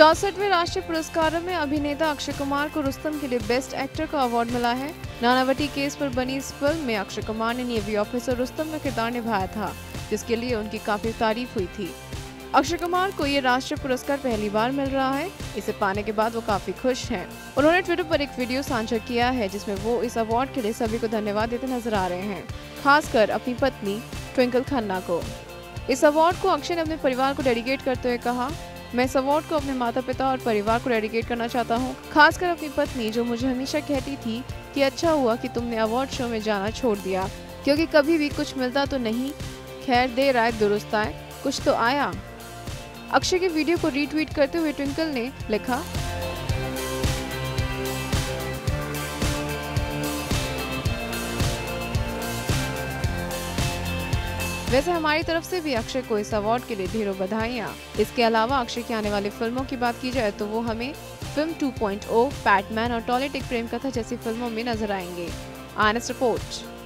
64वें राष्ट्रीय पुरस्कारों में अभिनेता अक्षय कुमार को रुस्तम के लिए बेस्ट एक्टर का अवार्ड मिला है। नानावती केस पर बनी इस फिल्म में अक्षय कुमार ने नेवी ऑफिसर रुस्तम का किरदार निभाया था, जिसके लिए उनकी काफी तारीफ हुई थी। अक्षय कुमार को ये राष्ट्रीय पुरस्कार पहली बार मिल रहा है। इसे पाने के बाद वो काफी खुश हैं। उन्होंने ट्विटर पर एक वीडियो साझा किया है, जिसमें वो इस अवार्ड के लिए सभी को धन्यवाद देते नजर आ रहे हैं, खासकर अपनी पत्नी ट्विंकल खन्ना को। इस अवार्ड को अक्षय ने अपने परिवार को डेडिकेट करते हुए कहा, मैं इस अवार्ड को अपने माता पिता और परिवार को डेडिकेट करना चाहता हूँ, खासकर अपनी पत्नी जो मुझे हमेशा कहती थी कि अच्छा हुआ कि तुमने अवार्ड शो में जाना छोड़ दिया, क्योंकि कभी भी कुछ मिलता तो नहीं। खैर देर आए दुरुस्त आए, कुछ तो आया। अक्षय के वीडियो को रीट्वीट करते हुए ट्विंकल ने लिखा, वैसे हमारी तरफ से भी अक्षय को इस अवार्ड के लिए ढेरों बधाइयां। इसके अलावा अक्षय की आने वाली फिल्मों की बात की जाए तो वो हमें फिल्म 2.0, पैटमैन और टॉयलेट एक प्रेम कथा जैसी फिल्मों में नजर आएंगे। IANS report.